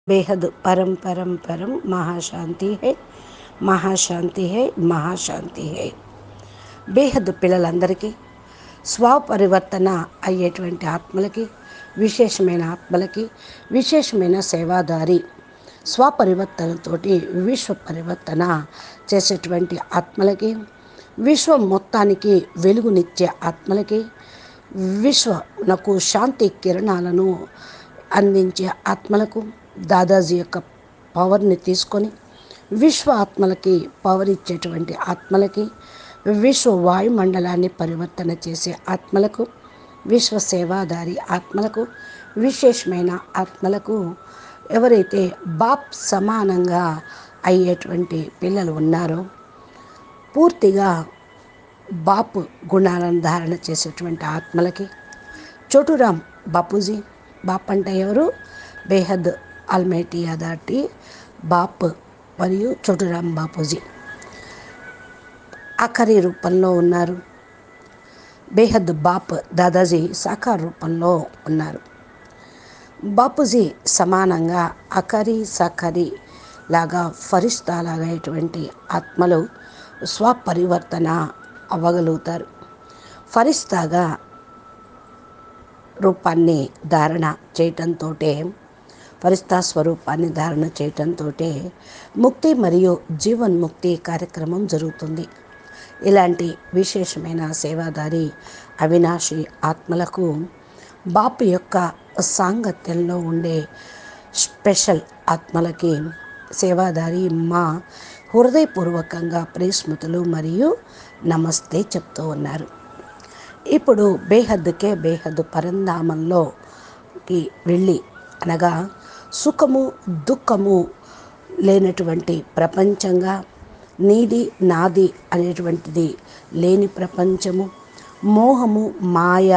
बेहद परम परम परम महाशांति है, महाशांति है, महाशांति है. బేహద్దు పిల్లలందరికీ స్వపరివర్తన అయ్యేటువంటి ఆత్మలకి, విశేషమైన ఆత్మలకి, విశేషమైన సేవాదారి స్వపరివర్తనతోటి విశ్వ పరివర్తన చేసేటువంటి ఆత్మలకి, విశ్వం మొత్తానికి వెలుగునిచ్చే ఆత్మలకి, విశ్వనకు శాంతి కిరణాలను అందించే ఆత్మలకు, దాదాజీ యొక్క పవర్ని తీసుకొని విశ్వ ఆత్మలకి పవర్ ఇచ్చేటువంటి ఆత్మలకి, విశ్వ వాయుమండలాన్ని పరివర్తన చేసే ఆత్మలకు, విశ్వ సేవాదారి ఆత్మలకు, విశేషమైన ఆత్మలకు, ఎవరైతే బాప్ సమానంగా అయ్యేటువంటి పిల్లలు ఉన్నారో, పూర్తిగా బాప్ గుణాలను ధారణ చేసేటువంటి ఆత్మలకి, చోటురామ్ బాపూజీ, బాప్ అంటే ఎవరు? బేహద్ ఆల్మైటీ అథారిటీ బాప్ మరియు చోటురామ్ బాపూజీ ఆఖరి రూపంలో ఉన్నారు. బేహద్ బాప్ దాదాజీ సాకార రూపంలో ఉన్నారు. బాపూజీ సమానంగా అకరి సకరి లాగా ఫరిస్తా లాగా అయ్యేటువంటి ఆత్మలు స్వపరివర్తన అవ్వగలుగుతారు. ఫరిస్తాగా రూపాన్ని ధారణ చేయటంతో, ఫరిస్తా స్వరూపాన్ని ధారణ చేయటంతో ముక్తి మరియు జీవన్ముక్తి కార్యక్రమం జరుగుతుంది. ఇలాంటి విశేషమైన సేవాదారి అవినాశి ఆత్మలకు బాపు యొక్క సాంగత్యంలో ఉండే స్పెషల్ ఆత్మలకి సేవాదారి మా హృదయపూర్వకంగా ప్రేస్మృతులు మరియు నమస్తే చెప్తూ ఉన్నారు. ఇప్పుడు బేహద్దుకే బేహద్దు పరంధామంలోకి వెళ్ళి, అనగా సుఖము దుఃఖము లేనటువంటి ప్రపంచంగా, నీది నాది అనేటువంటిది లేని ప్రపంచము, మోహము మాయ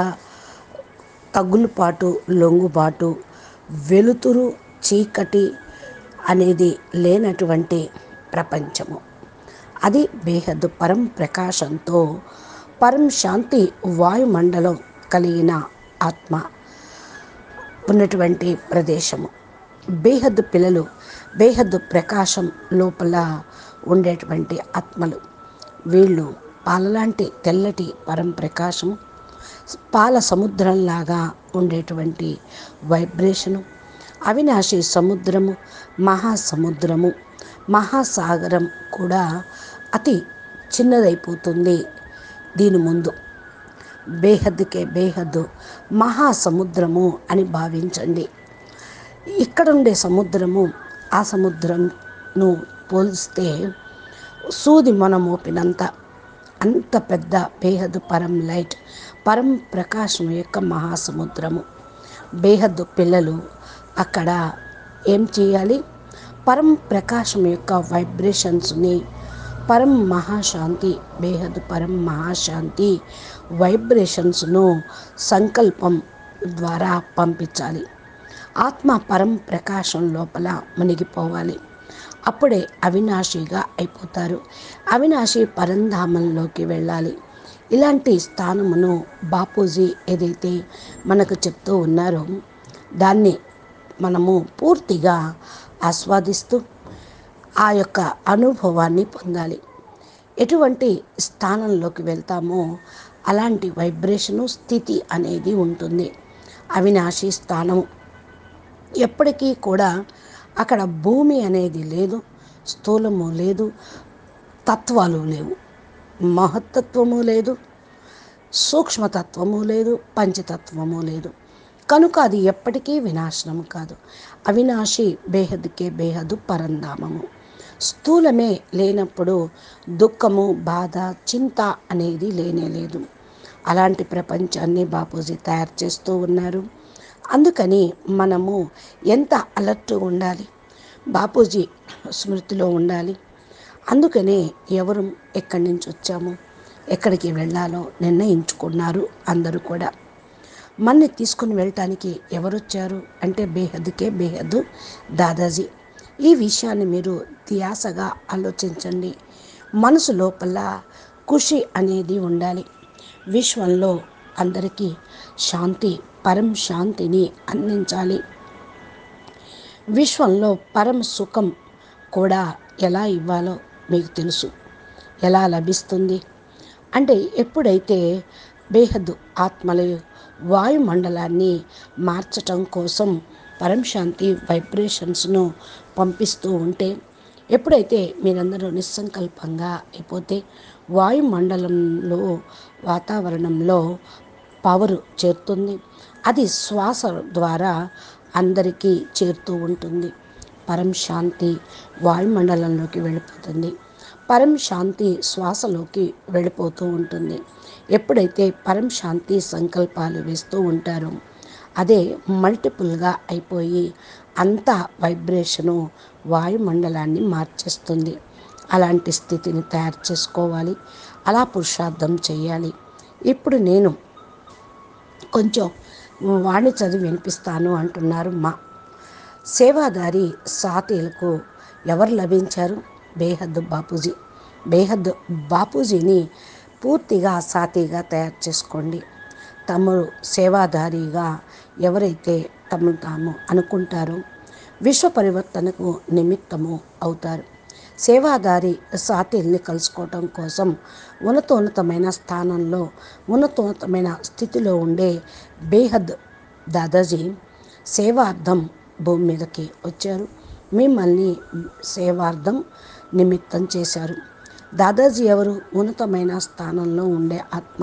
తగులుపాటు లొంగుబాటు, వెలుతురు చీకటి అనేది లేనటువంటి ప్రపంచము. అది బేహద్దు పరం ప్రకాశంతో పరం శాంతి వాయుమండలం కలిగిన ఆత్మ ఉన్నటువంటి ప్రదేశము. బేహద్దు పిల్లలు బేహద్దు ప్రకాశం లోపల ఉండేటువంటి ఆత్మలు. వీళ్ళు పాలలాంటి తెల్లటి పరం ప్రకాశం, పాల సముద్రంలాగా ఉండేటువంటి వైబ్రేషను, అవినాశి సముద్రము, మహాసముద్రము, మహాసాగరం కూడా అతి చిన్నదైపోతుంది దీని ముందు. బేహద్దుకే బేహద్దు మహాసముద్రము అని భావించండి. ఇక్కడ ఉండే సముద్రము ఆ సముద్రంను పోలిస్తే సూది మనం మోపినంత అంత పెద్ద బేహద్దు పరం లైట్, పరం ప్రకాశం యొక్క మహాసముద్రము. బేహద్దు పిల్లలు అక్కడ ఏం చేయాలి? పరం ప్రకాశం యొక్క వైబ్రేషన్స్ని, పరం మహాశాంతి, బేహద్ పరం మహాశాంతి వైబ్రేషన్స్ను సంకల్పం ద్వారా పంపించాలి. ఆత్మ పరం ప్రకాశం లోపల మునిగిపోవాలి. అప్పుడే అవినాశిగా అయిపోతారు. అవినాశి పరంధామంలోకి వెళ్ళాలి. ఇలాంటి స్థానమును బాపూజీ ఏదైతే మనకు చెప్తూ ఉన్నారో దాన్ని మనము పూర్తిగా ఆస్వాదిస్తూ ఆ యొక్క అనుభవాన్ని పొందాలి. ఎటువంటి స్థానంలోకి వెళ్తామో అలాంటి వైబ్రేషను స్థితి అనేది ఉంటుంది. అవినాశి స్థానము ఎప్పటికీ కూడా అక్కడ భూమి అనేది లేదు, స్థూలము లేదు, తత్వాలు లేవు, మహత్తత్వము లేదు, సూక్ష్మతత్వము లేదు, పంచతత్వము లేదు. కనుక అది ఎప్పటికీ వినాశనము కాదు. అవినాశి బేహద్కే బేహద్దు పరంధామము. స్థూలమే లేనప్పుడు దుఃఖము బాధ చింత అనేది లేనే లేదు. అలాంటి ప్రపంచాన్ని బాపూజీ తయారు చేస్తూ ఉన్నారు. అందుకని మనము ఎంత అలర్ట్గా ఉండాలి, బాపూజీ స్మృతిలో ఉండాలి. అందుకనే ఎవరు ఎక్కడి నుంచి వచ్చాము, ఎక్కడికి వెళ్ళాలో నిర్ణయించుకున్నారు అందరూ కూడా. మన్ని తీసుకుని వెళ్ళటానికి ఎవరొచ్చారు అంటే బేహద్కే బేహద్దు దాదాజీ. ఈ విషయాన్ని మీరు ధ్యాసగా ఆలోచించండి. మనసు లోపల ఖుషి అనేది ఉండాలి. విశ్వంలో అందరికీ శాంతి, పరం శాంతిని అందించాలి. విశ్వంలో పరమ సుఖం కూడా ఎలా ఇవ్వాలో మీకు తెలుసు. ఎలా లభిస్తుంది అంటే, ఎప్పుడైతే బేహద్దు ఆత్మలు వాయుమండలాన్ని మార్చటం కోసం పరంశాంతి వైబ్రేషన్స్ను పంపిస్తూ ఉంటే, ఎప్పుడైతే మీరందరూ నిస్సంకల్పంగా అయిపోతే వాయుమండలంలో వాతావరణంలో పవరు చేరుతుంది. అది శ్వాస ద్వారా అందరికీ చేరుతూ ఉంటుంది. పరం శాంతి వాయుమండలంలోకి వెళ్ళిపోతుంది. పరం శాంతి శ్వాసలోకి వెళ్ళిపోతూ ఉంటుంది. ఎప్పుడైతే పరం శాంతి సంకల్పాలు వేస్తూ ఉంటారో అదే మల్టిపుల్గా అయిపోయి అంత వైబ్రేషను వాయుమండలాన్ని మార్చేస్తుంది. అలాంటి స్థితిని తయారు చేసుకోవాలి. అలా పురుషార్థం చేయాలి. ఇప్పుడు నేను కొంచెం వాణి చదివి వినిపిస్తాను అంటున్నారు మా సేవాదారి సాతీలకు ఎవరు లభించారు? బేహద్దు బాపూజీ. బేహద్దు బాపూజీని పూర్తిగా సాతీగా తయారు చేసుకోండి. తమరు సేవాదారిగా ఎవరైతే తమను తాము అనుకుంటారో విశ్వ పరివర్తనకు నిమిత్తము అవుతారు. సేవాదారి సాతీల్ని కలుసుకోవటం కోసం ఉన్నతోన్నతమైన స్థానంలో ఉన్నతోన్నతమైన స్థితిలో ఉండే బేహద్ దాదాజీ సేవార్థం భూమి మీదకి వచ్చారు. మిమ్మల్ని సేవార్థం నిమిత్తం చేశారు. దాదాజీ ఎవరు? ఉన్నతమైన స్థానంలో ఉండే ఆత్మ.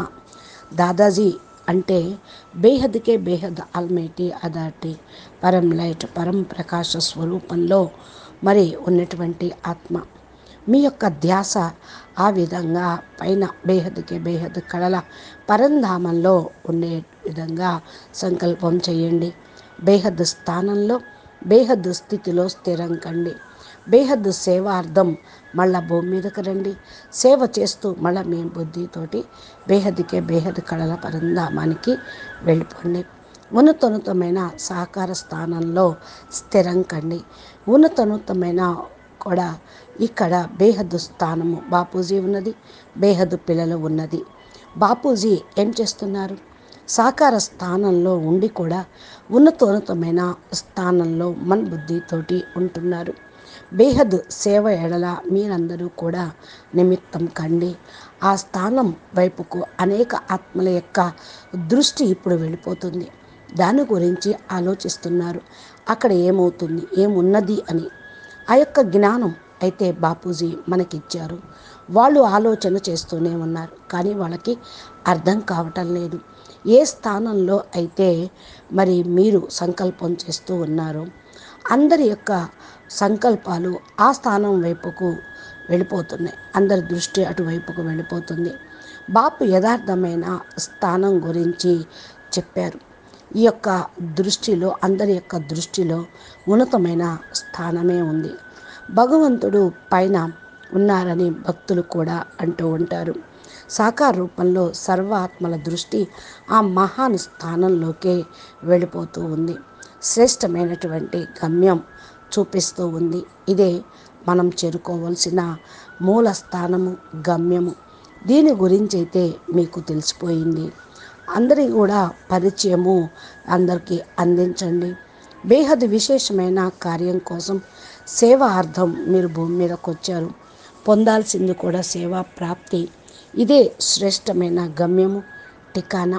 దాదాజీ అంటే బేహద్కే బేహద్ ఆల్మైటీ అథారిటీ, పరం లైట్, పరం ప్రకాశ స్వరూపంలో మరి ఉన్నటువంటి ఆత్మ. మీ యొక్క ధ్యాస ఆ విధంగా పైన బేహద్కే బేహద్ కళల పరంధామంలో ఉండే విధంగా సంకల్పం చేయండి. బేహద్ స్థానంలో బేహద్ స్థితిలో స్థిరం కండి. బేహద్ సేవార్థం మళ్ళా భూమి మీదకి రండి. సేవ చేస్తూ మళ్ళీ మీ బుద్ధితోటి బేహద్కే బేహద్ కళల పరంధామానికి వెళ్ళిపోండి. ఉన్నతోన్నతమైన సహకార స్థానంలో స్థిరం కండి. ఉన్నతోన్నతమైన కూడా ఇక్కడ బేహద్దు స్థానము బాపూజీ ఉన్నది, బేహద్దు పిల్లలు ఉన్నది. బాపూజీ ఏం చేస్తున్నారు? సాకార స్థానంలో ఉండి కూడా ఉన్నతోన్నతమైన స్థానంలో మన బుద్ధితోటి ఉంటున్నారు. బేహద్ సేవ ఎడల మీరందరూ కూడా నిమిత్తం కండి. ఆ స్థానం వైపుకు అనేక ఆత్మల యొక్క దృష్టి ఇప్పుడు వెళ్ళిపోతుంది. దాని గురించి ఆలోచిస్తున్నారు. అక్కడ ఏమవుతుంది, ఏమున్నది అని. ఆ యొక్క జ్ఞానం అయితే బాపూజీ మనకిచ్చారు. వాళ్ళు ఆలోచన చేస్తూనే ఉన్నారు, కానీ వాళ్ళకి అర్థం కావటం లేదు. ఏ స్థానంలో అయితే మరి మీరు సంకల్పం చేస్తూ ఉన్నారో అందరి యొక్క సంకల్పాలు ఆ స్థానం వైపుకు వెళ్ళిపోతున్నాయి. అందరి దృష్టి అటువైపుకు వెళ్ళిపోతుంది. బాపు యథార్థమైన స్థానం గురించి చెప్పారు. ఈ యొక్క దృష్టిలో అందరి యొక్క దృష్టిలో ఉన్నతమైన స్థానమే ఉంది. భగవంతుడు పైన ఉన్నారని భక్తులు కూడా అంటూ ఉంటారు. సాకార రూపంలో సర్వాత్మల దృష్టి ఆ మహాన్ స్థానంలోకే వెళ్ళిపోతూ ఉంది. శ్రేష్టమైనటువంటి గమ్యం చూపిస్తూ ఉంది. ఇదే మనం చేరుకోవలసిన మూల స్థానము, గమ్యము. దీని గురించి అయితే మీకు తెలిసిపోయింది. అందరి కూడా పరిచయము అందరికీ అందించండి. బేహద్ విశేషమైన కార్యం కోసం సేవ అర్థం మీరు భూమి మీదకి వచ్చారు. పొందాల్సింది కూడా సేవా ప్రాప్తి. ఇదే శ్రేష్టమైన గమ్యము, ఠికానా.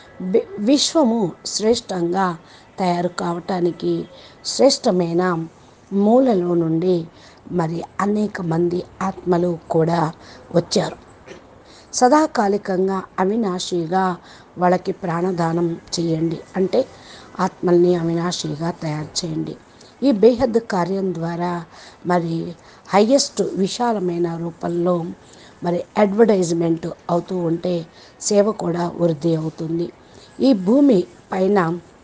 విశ్వము శ్రేష్టంగా తయారు కావటానికి శ్రేష్టమైన మూలలో నుండి మరి అనేక మంది ఆత్మలు కూడా వచ్చారు. సదాకాలికంగా అవినాశిగా వాళ్ళకి ప్రాణదానం చేయండి. అంటే ఆత్మల్ని అవినాశిగా తయారు చేయండి. ఈ బేహద్ కార్యం ద్వారా మరి హయ్యెస్ట్ విశాలమైన రూపంలో మరి అడ్వర్టైజ్మెంట్ అవుతూ ఉంటే సేవ కూడా వృద్ధి అవుతుంది. ఈ భూమి పైన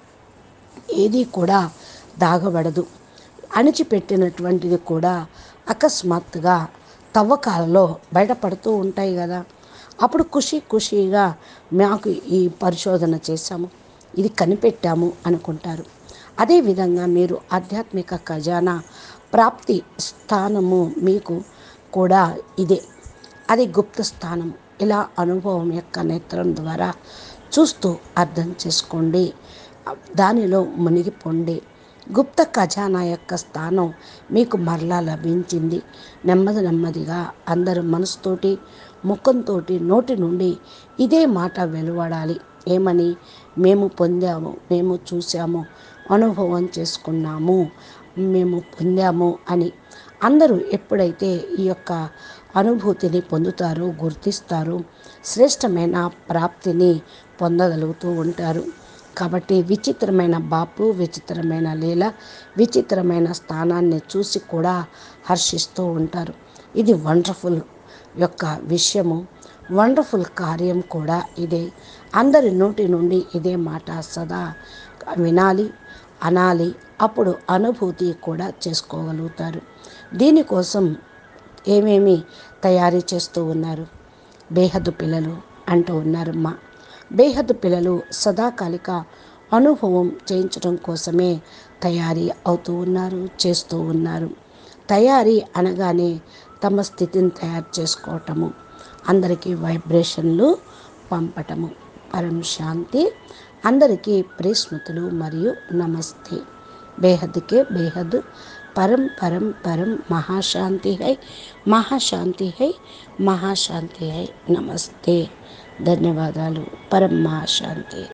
ఏది కూడా దాగబడదు. అణిచిపెట్టినటువంటిది కూడా అకస్మాత్తుగా తవ్వకాలలో బయటపడుతూ ఉంటాయి కదా. అప్పుడు ఖుషీగా మాకు ఈ పరిశోధన చేశాము, ఇది కనిపెట్టాము అనుకుంటారు. అదేవిధంగా మీరు ఆధ్యాత్మిక ఖజానా ప్రాప్తి స్థానము మీకు కూడా ఇదే. అది గుప్త స్థానం. ఇలా అనుభవం యొక్క నేత్రం ద్వారా చూస్తూ అర్థం చేసుకోండి. దానిలో మునిగిపోండి. గుప్త ఖజానా యొక్క స్థానం మీకు మరలా లభించింది. నెమ్మది నెమ్మదిగా అందరూ మనసుతోటి, ముఖంతో, నోటి నుండి ఇదే మాట వెలువడాలి. ఏమని? మేము పొందాము, మేము చూసాము, అనుభవం చేసుకున్నాము, మేము పొందాము అని. అందరూ ఎప్పుడైతే ఈ యొక్క అనుభూతిని పొందుతారో, గుర్తిస్తారో, శ్రేష్టమైన ప్రాప్తిని పొందగలుగుతూ ఉంటారు. కాబట్టి విచిత్రమైన బాపు, విచిత్రమైన లీల, విచిత్రమైన స్థానాన్ని చూసి కూడా హర్షిస్తూ ఉంటారు. ఇది వండర్ఫుల్ యొక్క విషయము, వండర్ఫుల్ కార్యం కూడా ఇదే. అందరి నోటి నుండి ఇదే మాట సదా వినాలి, అనాలి. అప్పుడు అనుభూతి కూడా చేసుకోగలుగుతారు. దీనికోసం ఏమేమి తయారీ చేస్తూ ఉన్నారు? బేహద్దు పిల్లలు అంటూ ఉన్నారమ్మా. బేహద్దు పిల్లలు సదాకాలిక అనుభవం చేయించడం కోసమే తయారీ అవుతూ ఉన్నారు, చేస్తూ ఉన్నారు. తయారీ అనగానే తమ స్థితిని తయారు చేసుకోవటము, అందరికీ వైబ్రేషన్లు పంపటము. పరం శాంతి. అందరికీ ప్రేస్మృతులు మరియు నమస్తే. బేహద్కే బేహద్. పరం పరం పరం. మహాశాంతి హై, మహాశాంతి హై, మహాశాంతి హై. నమస్తే. ధన్యవాదాలు. పరం మహాశాంతి.